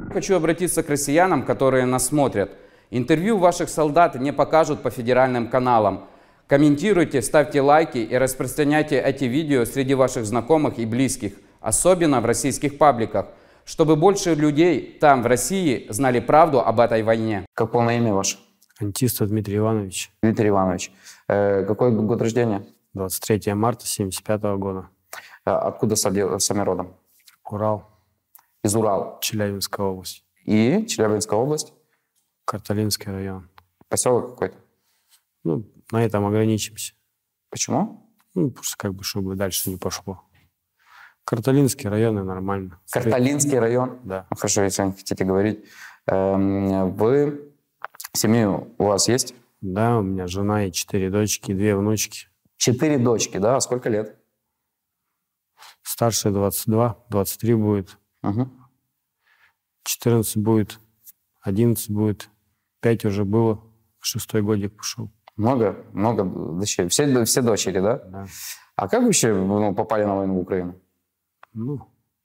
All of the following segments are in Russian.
Хочу обратиться к россиянам, которые нас смотрят. Интервью ваших солдат не покажут по федеральным каналам. Комментируйте, ставьте лайки и распространяйте эти видео среди ваших знакомых и близких, особенно в российских пабликах, чтобы больше людей там, в России, знали правду об этой войне. Как полное имя ваше? Антистов Дмитрий Иванович. Дмитрий Иванович. Какой год рождения? 23 марта 1975 года. Откуда сами родом? Урал. Из Урала. Челябинская область. И Челябинская область? Карталинский район. Поселок какой-то? Ну, на этом ограничимся. Почему? Ну, просто как бы, чтобы дальше не пошло. Карталинский район и нормально. Карталинский район? Да. Ну, хорошо, если не хотите говорить. Вы... Семью у вас есть? Да, у меня жена и 4 дочки, и 2 внучки. 4 дочки, да? А сколько лет? Старшая 22, 23 будет. Угу. 14 будет, 11 будет, 5 уже было, 6-й годик пошел. Много дочерей. Все дочери, да? Да. А как вообще попали на войну в Украину? Ну,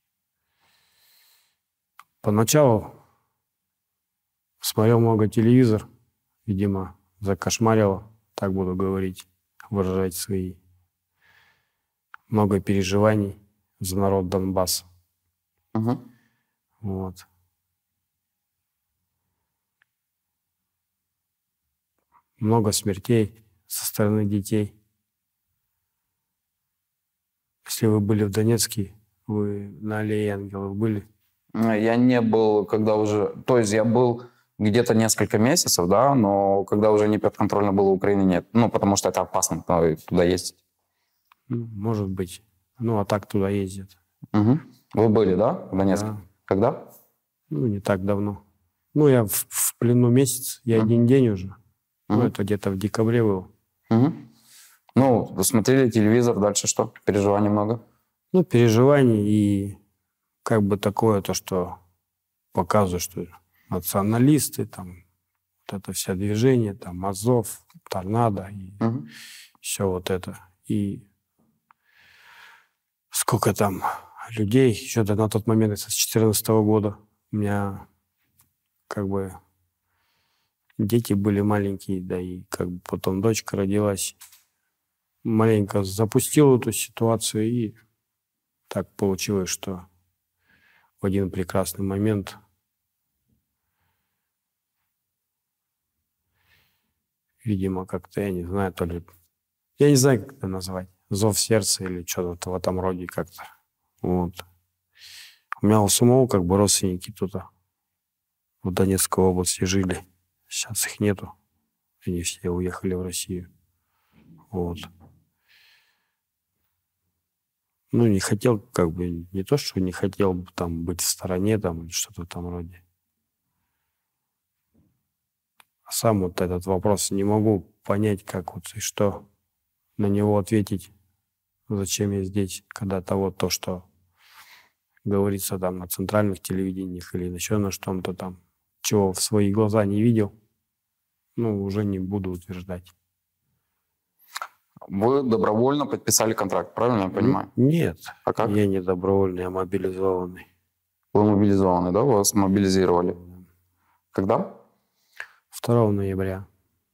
поначалу смотрел много телевизор, видимо, закошмарило, так буду говорить, выражать свои. Много переживаний за народ Донбасса. Угу. Вот. Много смертей со стороны детей. Если вы были в Донецке, вы на Аллее Ангелов были? Я не был, когда уже... То есть я был где-то несколько месяцев, да, но когда уже не подконтрольно было Украины, нет. Ну, потому что это опасно туда ездить. Ну, может быть. Ну, а так туда ездят. Угу. Вы были, да, в Донецке? Да. Когда? Ну, не так давно. Ну, я в плену месяц, я один день уже. Ну, это где-то в декабре был. Ну, вы смотрели телевизор, дальше что? Переживаний много? Ну, переживаний и как бы такое, то, что показывают, что националисты, там, вот это все движение, там, Азов, Торнадо, и все вот это. И сколько там людей, еще на тот момент, это с 2014 года, у меня как бы дети были маленькие, да и как бы потом дочка родилась. Маленько запустил эту ситуацию, и так получилось, что в один прекрасный момент видимо, как-то, я не знаю, то ли... Я не знаю, как это назвать. Зов сердца или что-то в этом роде как-то. Вот. У меня у самого как бы родственники тут в Донецкой области жили. Сейчас их нету. Они все уехали в Россию. Вот. Ну, не хотел, как бы, не то, что не хотел там быть в стороне, там, или что-то в этом роде. А сам вот этот вопрос не могу понять, как вот и что на него ответить. Зачем я здесь, когда того, то, что говорится там на центральных телевидениях или еще на что-то там, чего в свои глаза не видел, ну, уже не буду утверждать. Вы добровольно подписали контракт, правильно я понимаю? Нет. А как? Я не добровольный, я мобилизованный. Вы мобилизованы, да? Вас мобилизировали. Когда? 2 ноября.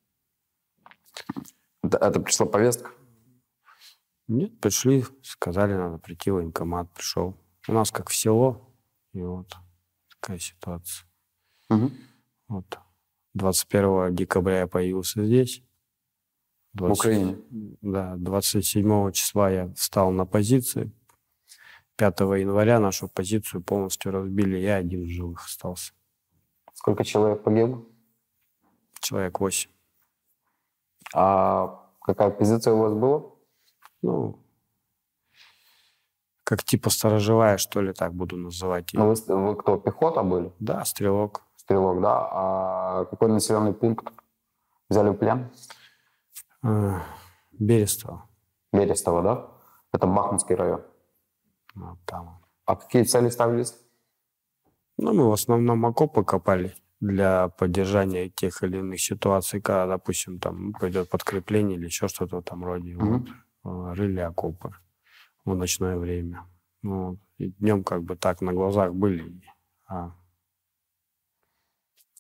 Это пришла повестка? Нет, пришли, сказали, надо прийти в военкомат, пришел. У нас как в село, и вот такая ситуация. Вот. 21 декабря я появился здесь. В Украине? Да, 27 числа я встал на позиции. 5 января нашу позицию полностью разбили, я один в живых остался. Сколько человек погибло? Человек 8. А какая позиция у вас была? Ну, как типа сторожевая, что ли, так буду называть. Ну, вы кто, пехота были? Да, стрелок. Стрелок, да. А какой населенный пункт взяли в плен? Берестово. Берестово, да? Это Бахмутский район. Вот там. А какие цели ставились? Ну, мы в основном окопы копали для поддержания тех или иных ситуаций, когда, допустим, там пойдет подкрепление или еще что-то в этом роде. Вот. Рыли окопы в ночное время. Ну, и днем как бы так на глазах были. А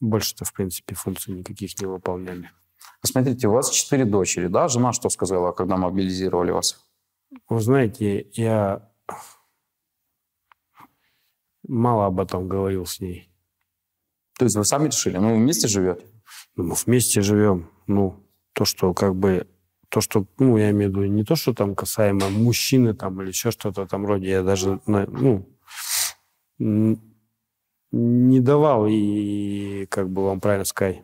больше-то, в принципе, функций никаких не выполняли. Смотрите, у вас 4 дочери, да? Жена что сказала, когда мобилизировали вас? Вы знаете, я мало об этом говорил с ней. То есть вы сами решили? Ну, вы вместе живете? Ну, мы вместе живем. Ну, то, что как бы... То, что, ну, я имею в виду, не то, что там касаемо мужчины там или еще что-то там вроде, я даже, ну, не давал и, как бы вам правильно сказать,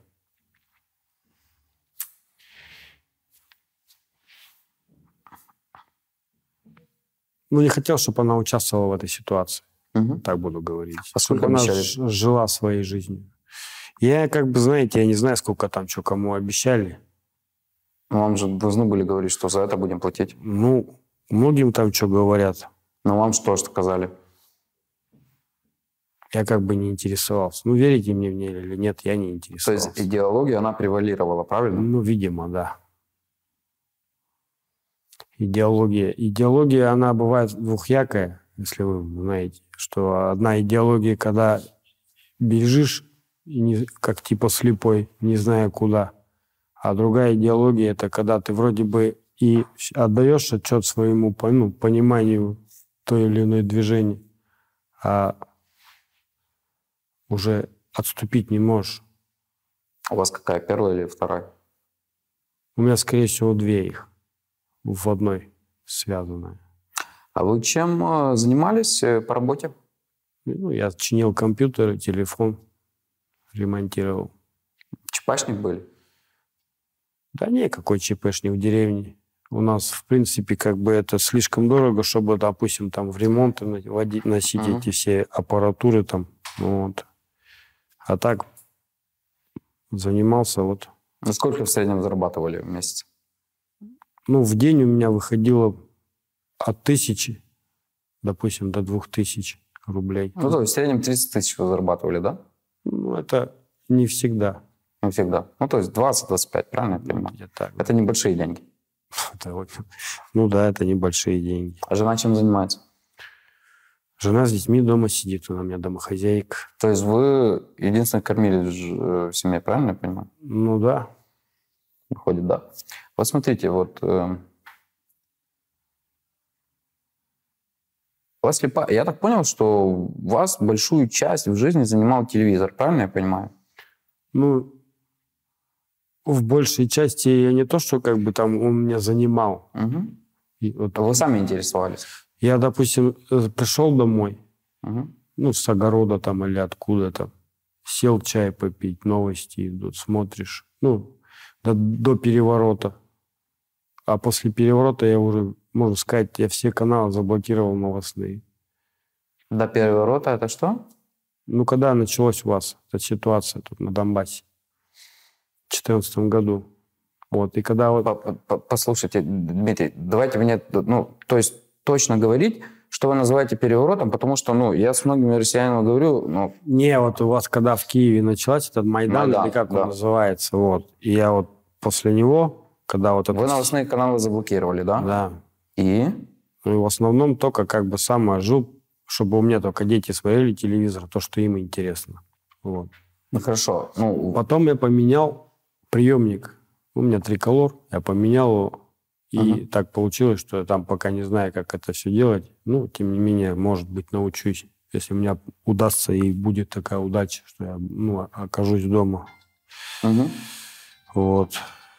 ну, не хотел, чтобы она участвовала в этой ситуации. Угу. Так буду говорить. А сколько чтобы она обещали? жила своей жизнью. Я, как бы, знаете, я не знаю, сколько там что кому обещали. Вам же должны были говорить, что за это будем платить. Ну, многим там что говорят. Но вам что сказали? Я как бы не интересовался. Ну, верите мне в ней или нет, я не То интересовался. есть идеология, она превалировала, правильно? Ну, видимо, да. Идеология, она бывает двухъякая, если вы знаете, что одна идеология, когда бежишь, как типа слепой, не зная куда, а другая идеология, это когда ты вроде бы и отдаешь отчет своему пониманию той или иной движения, а уже отступить не можешь. У вас какая, первая или вторая? У меня, скорее всего, две их в одной связанная. А вы чем занимались по работе? Ну, я чинил компьютер, телефон, ремонтировал. Чепачник были? Да не, какой ЧПшник в деревне. У нас, в принципе, как бы это слишком дорого, чтобы, допустим, там в ремонт носить эти все аппаратуры там. Вот. А так занимался вот. Ну, сколько в среднем зарабатывали в месяц? Ну, в день у меня выходило от 1000, допустим, до 2000 рублей. Ну, то есть в среднем 30 тысяч вы зарабатывали, да? Ну, это не всегда. Не всегда. Ну, то есть 20-25, правильно я понимаю? Где так. Это небольшие деньги. Ну да, это небольшие деньги. А жена чем занимается? Жена с детьми дома сидит, она у меня домохозяйка. То есть вы единственный кормили в семье, правильно я понимаю? Ну да. Выходит, да. Вот смотрите, вот... я так понял, что у вас большую часть в жизни занимал телевизор, правильно я понимаю? Ну, в большей части я не то, что как бы там он меня занимал. Угу. И вот Вы сами интересовались? я, допустим, пришел домой, Угу. ну, с огорода там или откуда-то, сел чай попить, новости идут, смотришь. Ну, до переворота. А после переворота я уже, можно сказать, я все каналы заблокировал новостные. До переворота это что? Ну, когда началась у вас эта ситуация тут на Донбассе? В 2014 году. Вот, и когда вот... Послушайте, Дмитрий, давайте мне, ну, то есть точно говорить, что вы называете переворотом, потому что, ну, я с многими россиянами говорю, ну... Не, вот у вас, когда в Киеве началась этот Майдан, или как он называется, вот, и я вот после него, когда вот... Вы новостные каналы заблокировали, да? Да. И? Ну, и в основном только как бы сам жил, чтобы у меня только дети смотрели телевизор, то, что им интересно. Вот. Ну, хорошо. Ну... Потом я поменял приемник. У меня триколор, я поменял его. И так получилось, что я там пока не знаю, как это все делать. Ну, тем не менее, может быть, научусь. Если у меня удастся и будет такая удача, что я, ну, окажусь дома. Вот.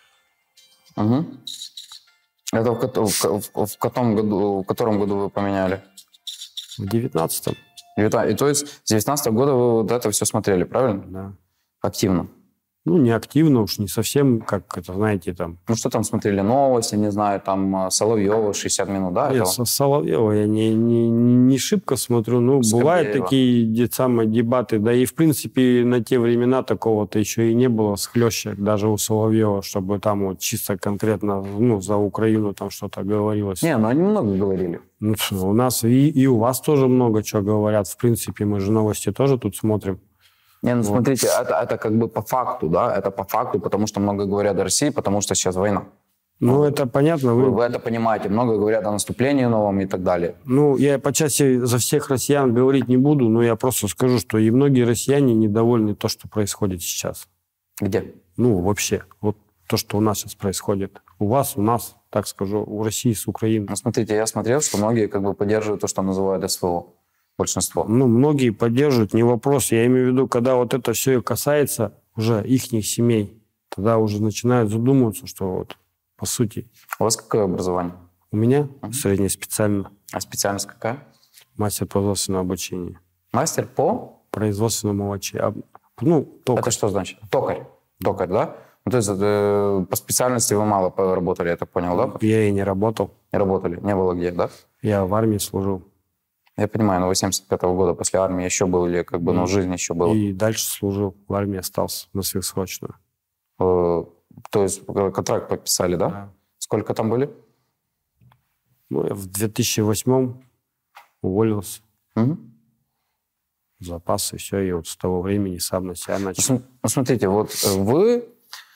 Это в котором году вы поменяли? В 19-м. И то есть с 19-го года вы вот это все смотрели, правильно? Да. Активно? Ну, не активно уж, не совсем, как это, знаете, там... Ну, что там смотрели? Новости, не знаю, там Соловьева 60 минут, да? Нет, Соловьева я не шибко смотрю. Ну, бывают такие дебаты. Да и, в принципе, на те времена такого-то еще и не было схлещек даже у Соловьева, чтобы там вот чисто конкретно, ну, за Украину там что-то говорилось. Не, ну они много говорили. Ну, у нас и у вас тоже много чего говорят. В принципе, мы же новости тоже тут смотрим. Не, ну, смотрите, это как бы по факту, да? Это по факту, потому что много говорят о России, потому что сейчас война. Ну, это понятно. Вы это понимаете. Много говорят о наступлении новом и так далее. Ну, я по части за всех россиян говорить не буду, но я просто скажу, что и многие россияне недовольны то, что происходит сейчас. Где? Ну, вообще. Вот то, что у нас сейчас происходит. У вас, у нас, так скажу, у России с Украиной. Ну, смотрите, я смотрел, что многие как бы поддерживают то, что называют СВО. Большинство. Ну, многие поддерживают, не вопрос. Я имею в виду, когда вот это все касается уже ихних семей, тогда уже начинают задумываться, что вот, по сути... У вас какое образование? У меня среднее специально. А специальность какая? Мастер производственного обучения. Мастер по? Производственному обучению. Ну, токарь. Это что значит? Токарь. Токарь, да? Ну, то есть по специальности вы мало работали, я так понял, да? Я и не работал. Не работали, не было где, да? Я в армии служил. Я понимаю, но вы 75-го года после армии еще был или как бы, ну, жизнь еще была? И дальше служил. В армии остался на сверхсрочную. То есть контракт подписали, да? Да. Сколько там были? Ну, я в 2008-м уволился. Угу. Запас, и все. И вот с того времени сам на себя начал. Ну, смотрите, вот вы...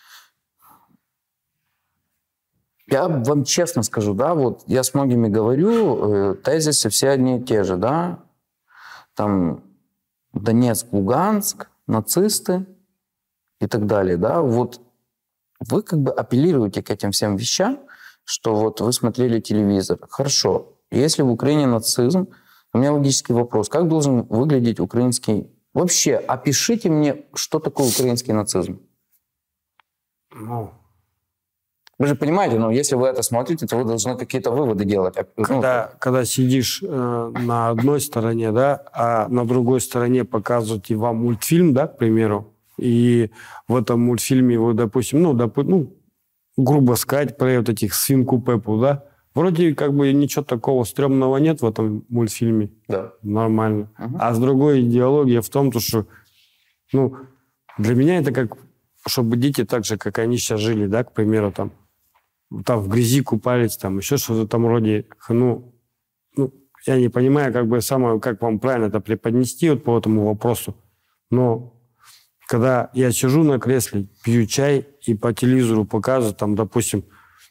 Я вам честно скажу, да, вот я с многими говорю, тезисы все одни и те же, да, там Донецк, Луганск, нацисты и так далее, да, вот вы как бы апеллируете к этим всем вещам, что вот вы смотрели телевизор. Хорошо, если в Украине нацизм, у меня логический вопрос, как должен выглядеть украинский... Вообще, опишите мне, что такое украинский нацизм. Ну, вы же понимаете, ну, если вы это смотрите, то вы должны какие-то выводы делать. когда сидишь на одной стороне, да, а на другой стороне показывают и вам мультфильм, да, к примеру, и в этом мультфильме вы, допустим, грубо сказать, про вот этих свинку Пеппу, да, вроде как бы ничего такого стрёмного нет в этом мультфильме. Да. Нормально. Угу. А с другой идеология в том, что, ну, для меня это как, чтобы дети так же, как они сейчас жили, да, к примеру, там в грязи купались, там еще что-то в этом роде. Ну, я не понимаю, как бы как вам правильно это преподнести вот по этому вопросу. Но когда я сижу на кресле, пью чай и по телевизору показывают, там, допустим,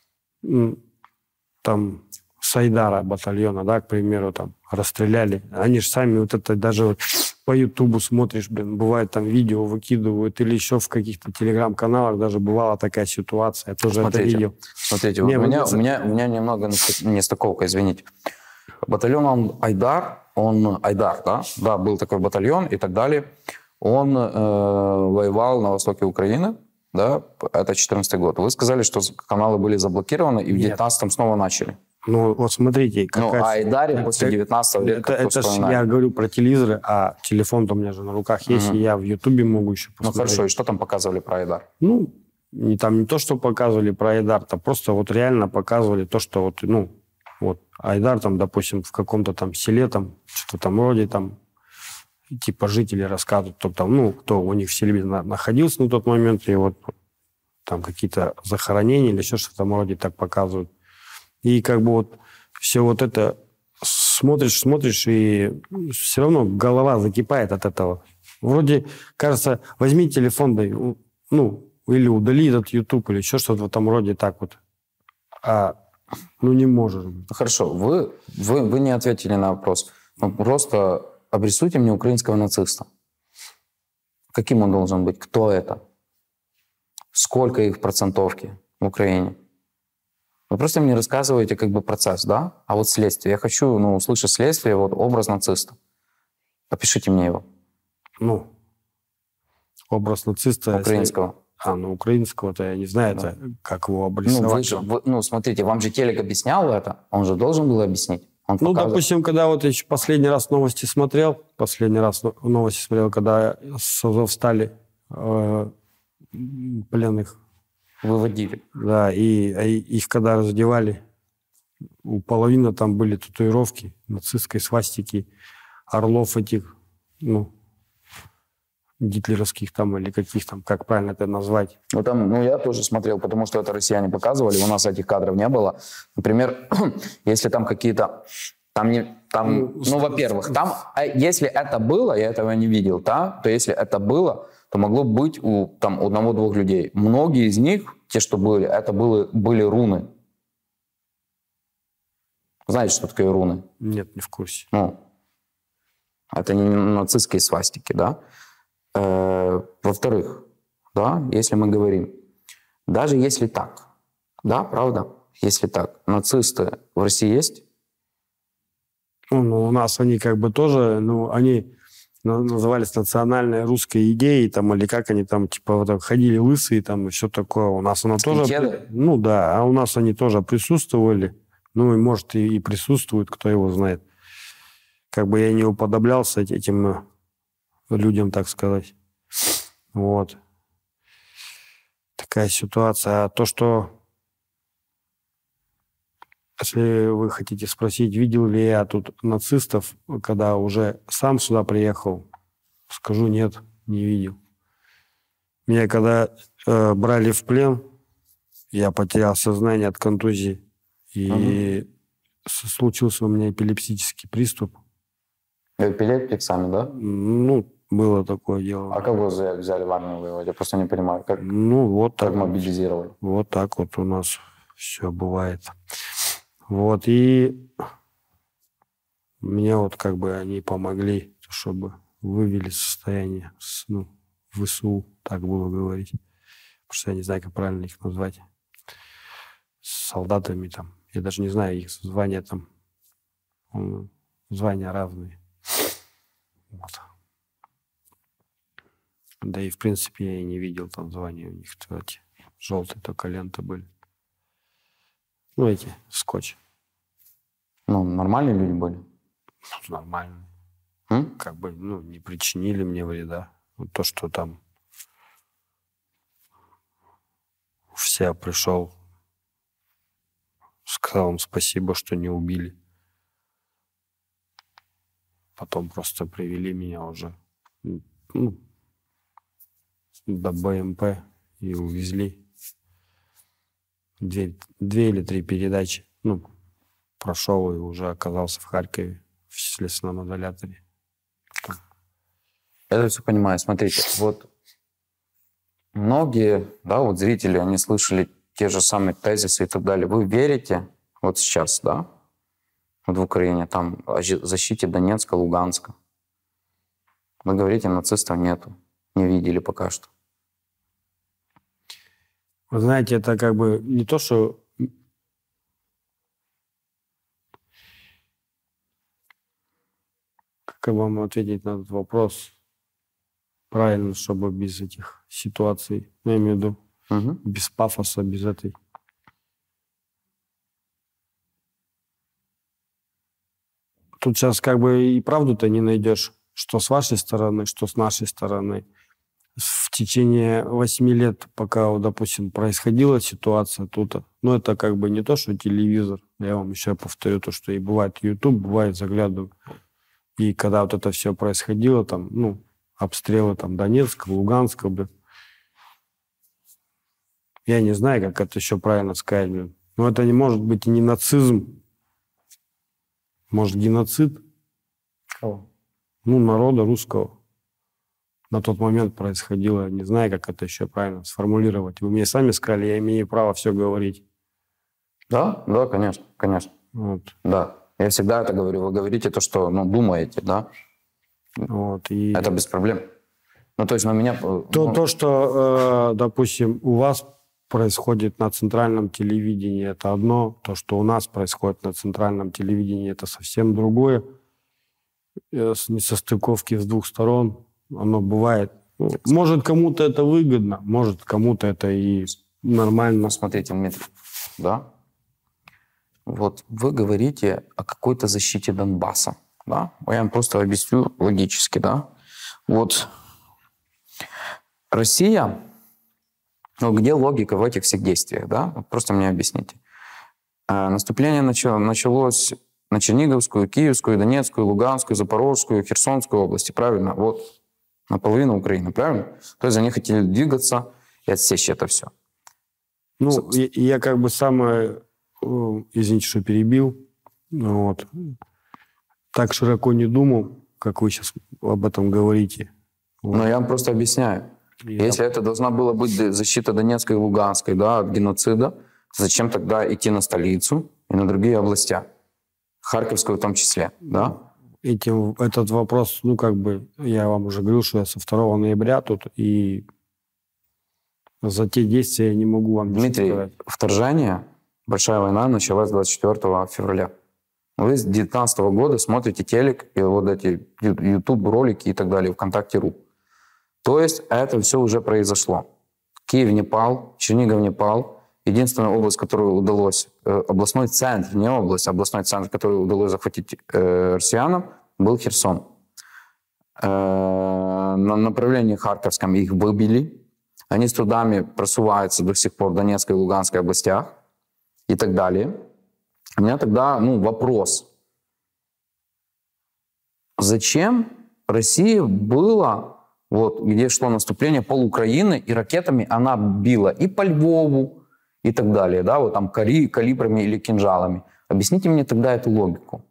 там Сайдара батальона, да, к примеру, там расстреляли. Они же сами вот это даже вот по Ютубу смотришь, бывает там видео выкидывают или еще в каких-то телеграм-каналах даже бывала такая ситуация. Я тоже это видел. Смотрите, у меня немного нестыковка, извините. Батальон Айдар, да? Да, был такой батальон и так далее. Он воевал на востоке Украины, да, это 14-й год. Вы сказали, что каналы были заблокированы, и в 19-м снова начали. Ну, вот смотрите. А Айдаре после 19-го лета это я говорю про телевизоры, а телефон-то у меня же на руках есть, и я в Ютубе могу еще посмотреть. Ну, хорошо, и что там показывали про Айдар? Ну, там не то, что показывали про Айдар, там просто вот реально показывали то, что вот, вот Айдар там, допустим, в каком-то там селе, там, что-то там вроде там, типа жители рассказывают, кто у них в селе находился на тот момент, и вот там какие-то захоронения или еще что-то там вроде так показывают. И как бы вот все вот это смотришь, и все равно голова закипает от этого. Вроде, кажется, возьми телефон, да, или удали этот YouTube, или еще что-то в этом роде так вот. Не можешь. Хорошо, вы не ответили на вопрос. Просто обрисуйте мне украинского нациста. Каким он должен быть? Кто это? Сколько их в процентовке в Украине? Вы просто мне рассказываете как бы процесс, да? А вот следствие. Я хочу услышать следствие, вот образ нациста. Опишите мне его. Образ нациста... Украинского. Украинского-то я не знаю, это как его обрисовать. Смотрите, вам же телек объяснял это? Он же должен был объяснить. Допустим, когда вот я последний раз новости смотрел, когда с Азовстали пленных выводили. Да, и их когда раздевали, у половины там были татуировки нацистской свастики, орлов этих, гитлеровских там или каких там, как правильно это назвать. Я тоже смотрел, потому что это россияне показывали, у нас этих кадров не было. Например, если там какие-то... во-первых, там, если это было, я этого не видел, да, то если это было, то могло быть у там, одного-двух людей. Многие из них, те, что были, это были руны. Знаете, что такое руны? Нет, не в курсе. Ну, это не нацистские свастики, да? Во-вторых, да, если мы говорим, даже если так, да, правда, если так, нацисты в России есть? Ну, у нас они как бы тоже, ну, они назывались национальной русской идеей, там, или как они там, типа, вот так ходили лысые, там, и все такое. У нас оно тоже... Кеды? Ну, да, а у нас они тоже присутствовали. Ну, и, может, и присутствуют, кто его знает. Как бы я не уподоблялся этим людям, так сказать. Вот. Такая ситуация. А то, что... Если вы хотите спросить, видел ли я тут нацистов, когда уже сам сюда приехал, скажу нет, не видел. Меня когда брали в плен, я потерял сознание от контузии. И случился у меня эпилептический приступ. Эпилептик сами, да? Ну, было такое дело. А как вы взяли в армию воевать? Я просто не понимаю, как, Ну, вот как так. мобилизировали. Вот так вот у нас все бывает. Вот, и мне вот как бы они помогли, чтобы вывели состояние, ну, в ВСУ, так было говорить. Потому что я не знаю, как правильно их назвать. С солдатами там. Я даже не знаю их звания там. Звания разные. Вот. Да и, в принципе, я и не видел там звания у них. Эти желтые только ленты были. Ну, эти, скотч. Ну, нормальные люди были? Нормально. М? Как бы, ну, не причинили мне вреда. Вот то, что там все пришел, сказал им спасибо, что не убили. Потом просто привели меня уже, ну, до БМП и увезли. Две или три передачи. Ну, прошел и уже оказался в Харькове в следственном изоляторе. Я это все понимаю. Смотрите, вот многие, да, вот зрители, они слышали те же самые тезисы и так далее. Вы верите вот сейчас, да, вот в Украине, там, о защите Донецка, Луганска? Вы говорите, нацистов нету, не видели пока что. Вы знаете, это как бы не то, что... Как вам ответить на этот вопрос правильно, чтобы без этих ситуаций, ну, я имею в виду, без пафоса, без этой... Тут сейчас как бы и правду-то не найдешь, что с вашей стороны, что с нашей стороны. В течение 8 лет, пока, вот, допустим, происходила ситуация тут, ну, это как бы не то, что телевизор. Я вам еще повторю то, что и бывает YouTube, бывает заглядываю. И когда вот это все происходило, там, ну, обстрелы там Донецка, Луганска, блин. Я не знаю, как это еще правильно сказать, блин. Но это не может быть и не нацизм. Может, геноцид? Кого? Ну, народа русского. На тот момент происходило. Не знаю, как это еще правильно сформулировать. Вы мне сами сказали, я имею право все говорить. Да, да, конечно, конечно. Вот. Да, я всегда это говорю. Вы говорите то, что, ну, думаете, да? Вот, и... Это без проблем. Ну, то есть на меня... То, что, допустим, у вас происходит на центральном телевидении, это одно. То, что у нас происходит на центральном телевидении, это совсем другое. Несостыковки с двух сторон, оно бывает. Может, кому-то это выгодно, может, кому-то это и нормально. Смотрите, Дмитрий, да? Вот вы говорите о какой-то защите Донбасса, да? Я вам просто объясню логически, да? Вот Россия, ну, где логика в этих всех действиях, да? Вот просто мне объясните. Наступление началось на Черниговскую, Киевскую, Донецкую, Луганскую, Запорожскую, Херсонскую области, правильно? Вот, наполовину Украины, правильно? То есть они хотели двигаться и отсечь это все. Ну, я как бы самое, извините, что перебил, вот, так широко не думал, как вы сейчас об этом говорите. Вот. Но я вам просто объясняю. Если это должна была быть защита Донецкой и Луганской, да, от геноцида, зачем тогда идти на столицу и на другие области? Харьковскую в том числе, да? Этот вопрос, ну, как бы, я вам уже говорил, что я со 2 ноября тут, и за те действия я не могу вам ничего Дмитрий, сказать. вторжение, большая война началась 24 февраля. Вы с 2019 года смотрите телек и вот эти YouTube-ролики и так далее, ВКонтакте.ру. То есть это все уже произошло. Киев не пал, Чернигов не пал. Единственная область, которую удалось, областной центр, не область, а областной центр, который удалось захватить россиянам, был Херсон. На направлении Харьковском их выбили. Они с трудами просуваются до сих пор в Донецкой и Луганской областях и так далее. У меня тогда вопрос. Зачем Россия была, вот где шло наступление, пол Украины, и ракетами она била и по Львову, и так далее, да, вот там калибрами или кинжалами. Объясните мне тогда эту логику.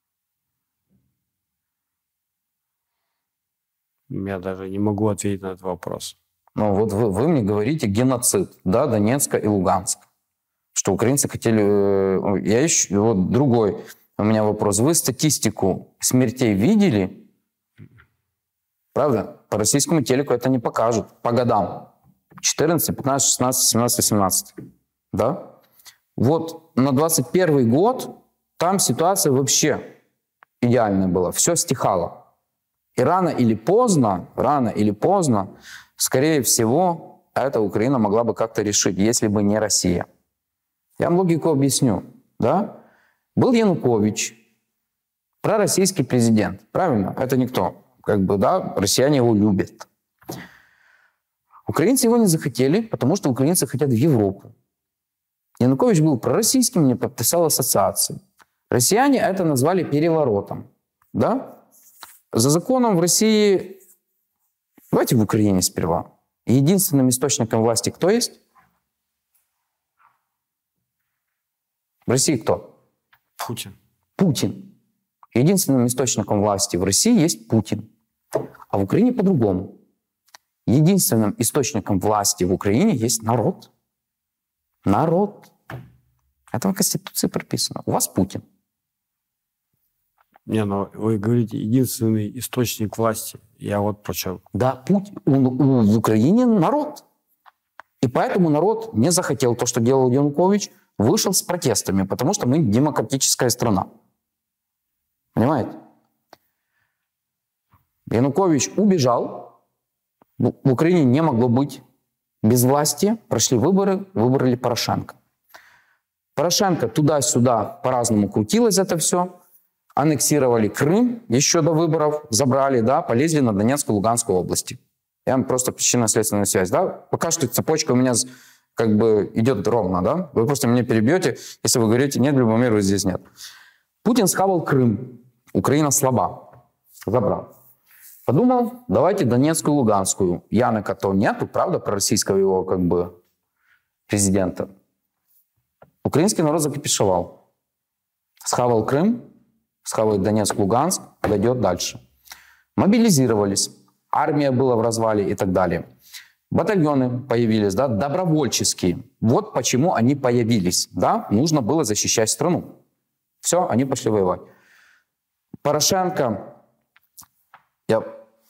Я даже не могу ответить на этот вопрос. Ну вот вы мне говорите геноцид, да, Донецка и Луганска. Что украинцы хотели... Я ищу... Вот другой у меня вопрос. Вы статистику смертей видели? Правда? По российскому телеку это не покажут. По годам. 14, 15, 16, 17, 18. Да? Вот на 21 год там ситуация вообще идеальная была. Все стихало. И рано или поздно, скорее всего, эта Украина могла бы как-то решить, если бы не Россия. Я вам логику объясню. Да? Был Янукович, пророссийский президент. Правильно? Это никто. Как бы, да, россияне его любят. Украинцы его не захотели, потому что украинцы хотят в Европу. Янукович был пророссийским, не подписал ассоциации. Россияне это назвали переворотом. Да? За законом в России... Давайте в Украине сперва. Единственным источником власти кто есть? В России кто? Путин. Путин. Единственным источником власти в России есть Путин. А в Украине по-другому. Единственным источником власти в Украине есть народ. Народ. Это в Конституции прописано. У вас Путин. Не, но вы говорите, единственный источник власти. Я вот про что. Да, Путин. В Украине народ. И поэтому народ не захотел то, что делал Янукович, вышел с протестами, потому что мы демократическая страна. Понимаете? Янукович убежал. В Украине не могло быть без власти. Прошли выборы, выбрали Порошенко. Порошенко туда-сюда по-разному крутилось это все. Аннексировали Крым еще до выборов, забрали, да, полезли на Донецкую и Луганскую области. Я вам просто причинно-следственная связь, да. Пока что цепочка у меня как бы идет ровно, да. Вы просто меня перебьете, если вы говорите, нет, Любомира здесь нет. Путин схавал Крым. Украина слаба. Забрал. Подумал, давайте Донецкую и Луганскую. Яныка-то нету, правда, пророссийского его как бы президента. Украинский народ закипишевал. Схавал Крым, схавает Донецк, Луганск, дойдет дальше. Мобилизировались. Армия была в развале и так далее. Батальоны появились, да, добровольческие. Вот почему они появились. Да? Нужно было защищать страну. Все, они пошли воевать. Порошенко, я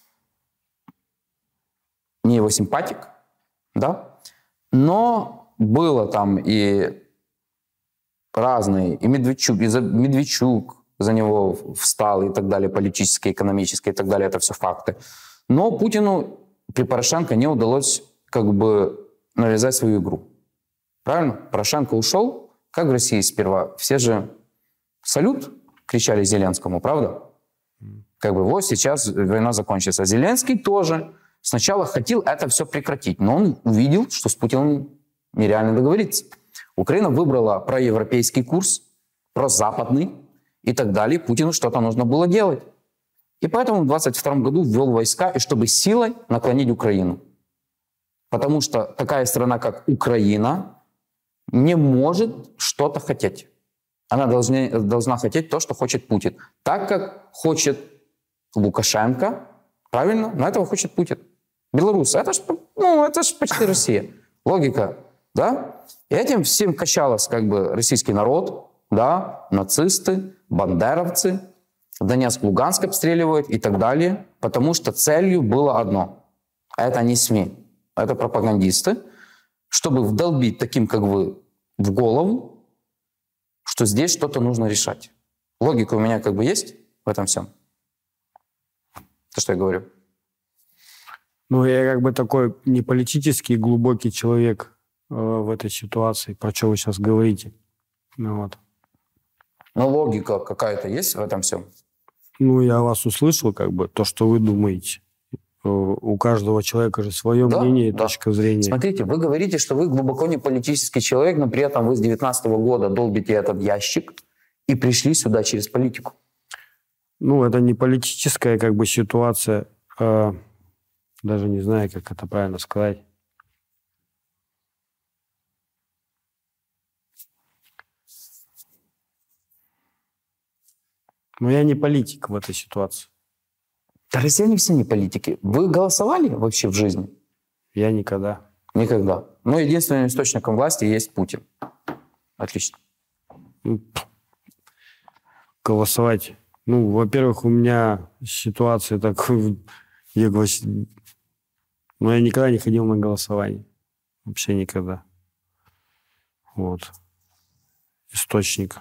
не его симпатик, да, но было там и разные, и Медведчук за него встал и так далее, политически, экономически и так далее, это все факты. Но Путину при Порошенко не удалось как бы навязать свою игру. Правильно? Порошенко ушел, как в России сперва. Все же салют кричали Зеленскому, правда? Как бы вот сейчас война закончится. Зеленский тоже сначала хотел это все прекратить, но он увидел, что с Путиным нереально договориться. Украина выбрала проевропейский курс, прозападный и так далее. Путину что-то нужно было делать. И поэтому в 22 году ввел войска, и чтобы силой наклонить Украину. Потому что такая страна, как Украина, не может что-то хотеть. Она должна хотеть то, что хочет Путин. Так, как хочет Лукашенко, правильно? Но этого хочет Путин. Белорусы, это же Ну, это же почти Россия. Логика, да? И этим всем качалось как бы российский народ, да, нацисты, бандеровцы, Донецк, Луганск обстреливают и так далее, потому что целью было одно. Это не СМИ, это пропагандисты, чтобы вдолбить таким, как вы, в голову, что здесь что-то нужно решать. Логика у меня как бы есть в этом всем. То, что я говорю. Ну, я как бы такой не политический, глубокий человек в этой ситуации, про что вы сейчас говорите. Ну, вот. Но логика какая-то есть в этом всем? Ну, я вас услышал, как бы, то, что вы думаете. У каждого человека же свое мнение и точка зрения. Смотрите, вы говорите, что вы глубоко не политический человек, но при этом вы с 2019 года долбите этот ящик и пришли сюда через политику. Ну, это не политическая как бы ситуация, даже не знаю, как это правильно сказать. Но я не политик в этой ситуации. Да россияне все не политики. Вы голосовали вообще в жизни? Я никогда. Никогда. Но единственным источником власти есть Путин. Отлично. Голосовать. Ну, во-первых, у меня ситуация так... Я никогда не ходил на голосование. Вообще никогда. Вот. Источник.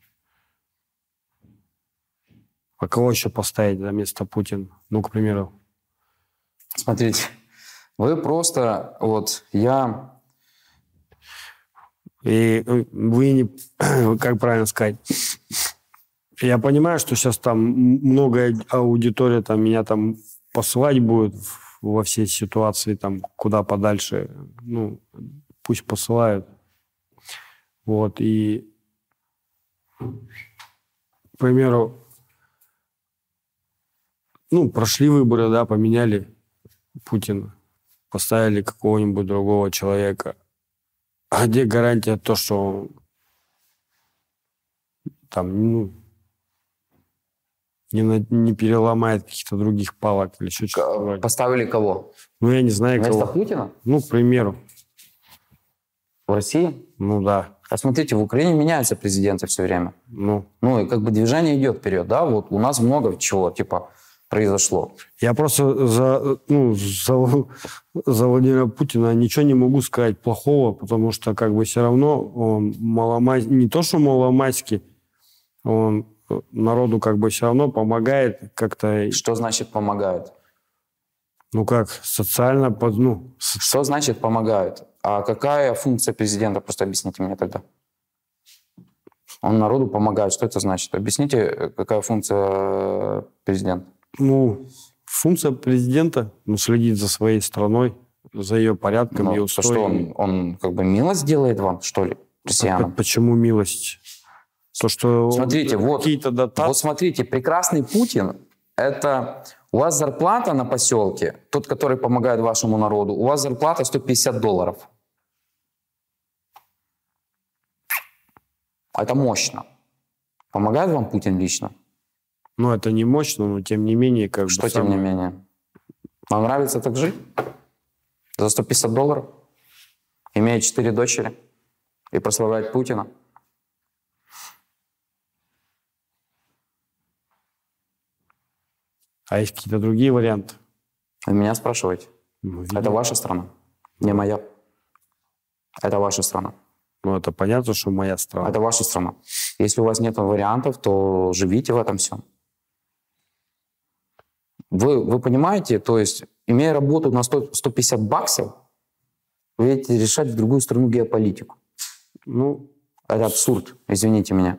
А кого еще поставить за место Путина? Ну, к примеру. Смотрите, вы просто... Вот я... И вы не... Как правильно сказать? Я понимаю, что сейчас там многое аудитория там, меня там посылать будет во все ситуации, там, куда подальше. Ну, пусть посылают. Вот, и... К примеру, ну, прошли выборы, да, поменяли Путина, поставили какого-нибудь другого человека. А где гарантия то, что там, ну, не переломает каких-то других палок или что-то. Поставили кого? Ну, я не знаю, вместо кого. Путина? Ну, к примеру. В России? Ну, да. А смотрите, в Украине меняются президенты все время. Ну, и как бы движение идет вперед, да? Вот у нас много чего, типа, произошло. я просто за Владимира Путина ничего не могу сказать плохого, потому что как бы все равно он не то, что маломайский, он народу как бы все равно помогает как-то. Что значит помогают? Ну как, социально, ну... Что значит помогают? А какая функция президента? Просто объясните мне тогда. Он народу помогает. Что это значит? Объясните, какая функция президента? Ну, функция президента, ну, следить за своей страной, за ее порядком и устоем. Что он как бы милость делает вам, что ли, россиянам? Почему милость? То, что смотрите, какие-то дотации... Вот смотрите, прекрасный Путин, это у вас зарплата на поселке, тот, который помогает вашему народу, у вас зарплата $150. Это мощно. Помогает вам Путин лично? Ну, это не мощно, но тем не менее... Что тем не менее? Вам нравится так жить? За $150? Имея 4 дочери? И прославлять Путина? А есть какие-то другие варианты? Вы меня спрашиваете? Ну, это ваша страна, не моя. Это ваша страна. Ну, это понятно, что моя страна. Это ваша страна. Если у вас нет вариантов, то живите в этом всем. Вы понимаете, то есть, имея работу на $150, вы едете решать в другую страну геополитику. Ну, это абсурд, извините меня.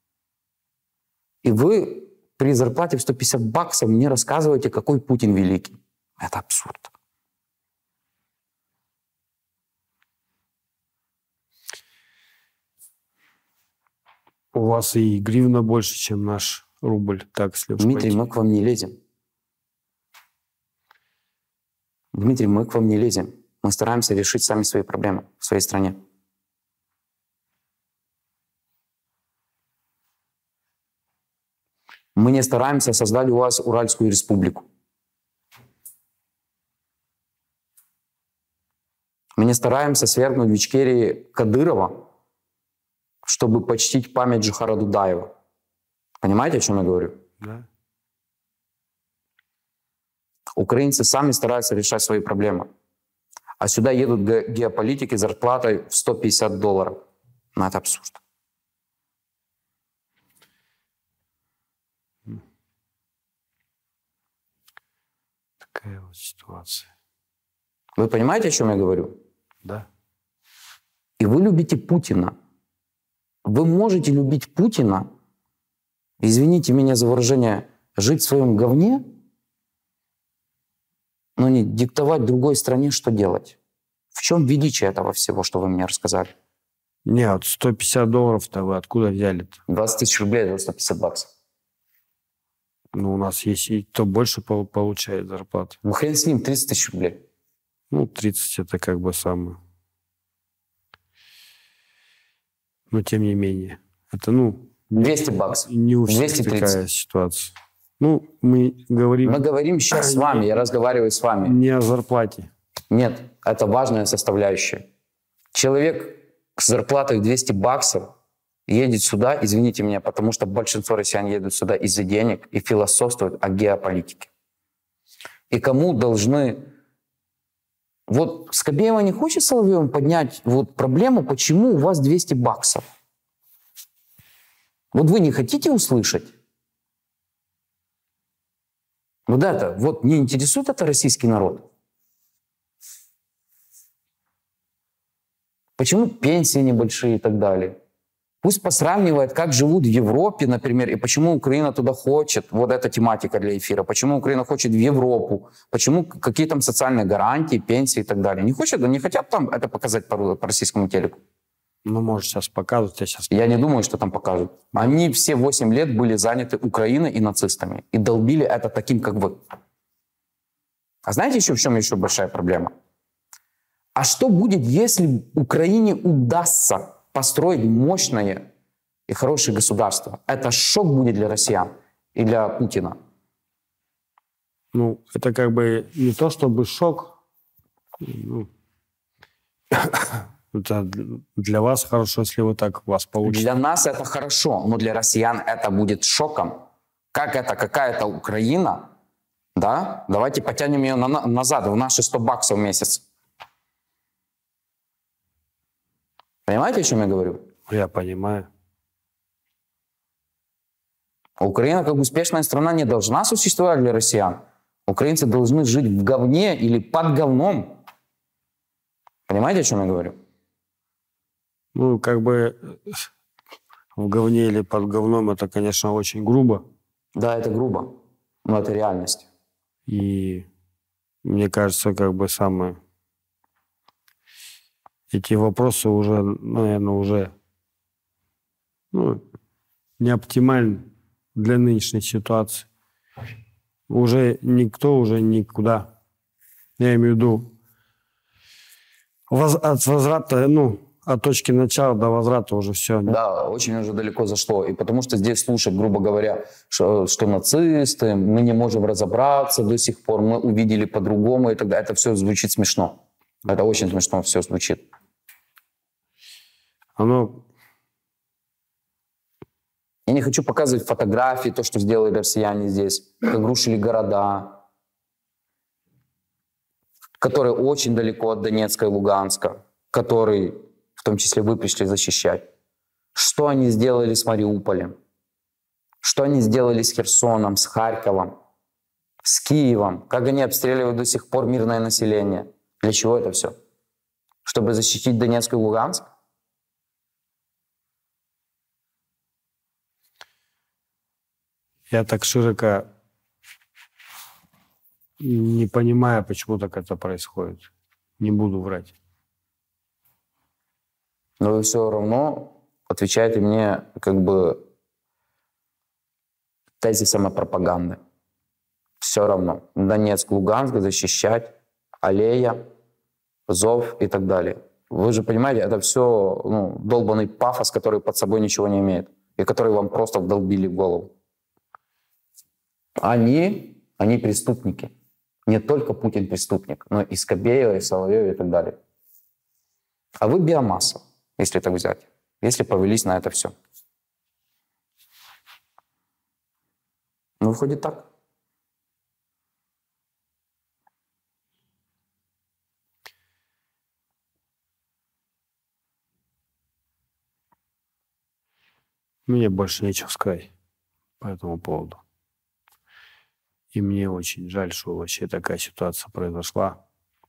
И вы при зарплате в $150 мне рассказываете, какой Путин великий. Это абсурд. У вас и гривна больше, чем наш рубль. Так, если Дмитрий, мы к вам не лезем. Дмитрий, мы к вам не лезем. Мы стараемся решить сами свои проблемы в своей стране. Мы не стараемся создать у вас Уральскую республику. Мы не стараемся свергнуть в Ичкерии Кадырова, чтобы почтить память Джохара Дудаева. Понимаете, о чем я говорю? Да. Украинцы сами стараются решать свои проблемы. А сюда едут геополитики с зарплатой в $150. Ну, это абсурд. Такая вот ситуация. Вы понимаете, о чем я говорю? Да. И вы любите Путина. Вы можете любить Путина, извините меня за выражение, жить в своем говне, но не диктовать другой стране, что делать. В чем величие этого всего, что вы мне рассказали? Не, вот $150-то вы откуда взяли-то? 20 тысяч рублей — это $150. Ну, у нас есть и кто больше получает зарплату. Ну, хрен с ним, 30 тысяч рублей. Ну, 30 это как бы самое. Но тем не менее. Это, ну... $200. Не у всех 230. такая ситуация. Ну, мы говорим... Мы говорим сейчас с вами, я разговариваю с вами. Не о зарплате. Нет, это важная составляющая. Человек с зарплатой $200 едет сюда, извините меня, потому что большинство россиян едут сюда из-за денег и философствуют о геополитике. И кому должны... Вот Скобеева не хочет Соловьевым поднять вот проблему, почему у вас $200? Вот вы не хотите услышать? Вот это, вот не интересует это российский народ? Почему пенсии небольшие и так далее? Пусть посравнивает, как живут в Европе, например, и почему Украина туда хочет. Вот эта тематика для эфира. Почему Украина хочет в Европу. Почему какие там социальные гарантии, пенсии и так далее. Не хотят там это показать по российскому телеку. Ну, может, сейчас покажут, я сейчас... Я не думаю, что там покажут. Они все 8 лет были заняты Украиной и нацистами. И долбили это таким, как вы. А знаете еще в чем еще большая проблема? А что будет, если Украине удастся построить мощное и хорошее государство? Это шок будет для россиян и для Путина. Ну, это как бы не то чтобы шок. Ну, это для вас хорошо, если вот так у вас получится. Для нас это хорошо, но для россиян это будет шоком. Как это какая-то Украина, да? Давайте потянем ее назад в наши $100 в месяц. Понимаете, о чем я говорю? Я понимаю. Украина, как успешная страна, не должна существовать для россиян. Украинцы должны жить в говне или под говном. Понимаете, о чем я говорю? Ну, как бы в говне или под говном это, конечно, очень грубо. Да, это грубо, но это реальность. И мне кажется, как бы самое... Эти вопросы уже, наверное, уже не оптимальны для нынешней ситуации. Уже никто уже никуда. Я имею в виду от возврата, от точки начала до возврата уже все. Да, очень уже далеко зашло. И потому что здесь слушать, грубо говоря, что нацисты, мы не можем разобраться до сих пор, мы увидели по-другому, и тогда это все звучит смешно. Это очень смешно все звучит. Я не хочу показывать фотографии, то, что сделали россияне здесь, как рушили города, которые очень далеко от Донецка и Луганска, которые, в том числе, вы пришли защищать. Что они сделали с Мариуполем? Что они сделали с Херсоном, с Харьковом, с Киевом? Как они обстреливают до сих пор мирное население? Для чего это все? Чтобы защитить Донецк и Луганск? Я так широко не понимаю, почему так это происходит. Не буду врать. Но вы все равно отвечаете мне как бы тезисом о пропаганде. Все равно. Донецк, Луганск защищать, аллея, зов и так далее. Вы же понимаете, это все долбанный пафос, который под собой ничего не имеет. И который вам просто вдолбили в голову. Они преступники. Не только Путин преступник, но и Скобеева, и Соловьев, и так далее. А вы биомасса, если так взять, если повелись на это все. Ну, выходит так. Мне больше нечего сказать по этому поводу. И мне очень жаль, что вообще такая ситуация произошла.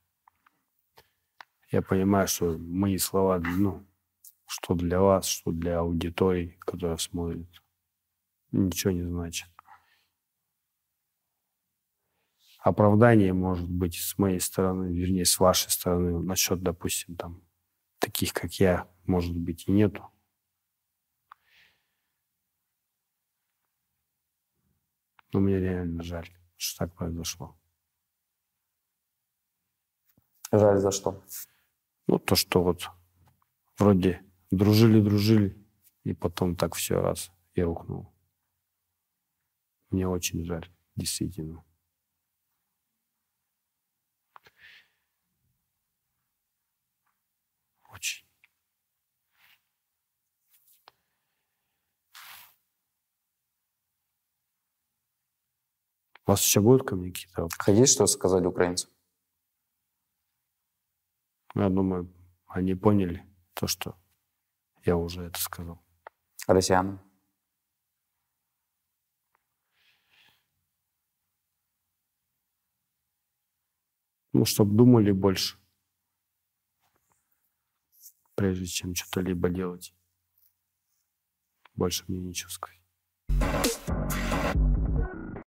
Я понимаю, что мои слова, ну, что для вас, что для аудитории, которая смотрит, ничего не значит. Оправдание может быть с моей стороны, вернее, с вашей стороны, насчет, допустим, там, таких, как я, может быть, и нету. Но мне реально жаль, что так произошло. Жаль за что? Ну, то, что вот вроде дружили, и потом так все раз и рухнуло. Мне очень жаль, действительно. Очень. У вас еще будут ко мне какие-то вопросы? Хотите что сказать украинцам? Я думаю, они поняли то, что я уже это сказал. Россиянам? Ну, чтобы думали больше, прежде чем что-то либо делать. Больше мне нечего сказать.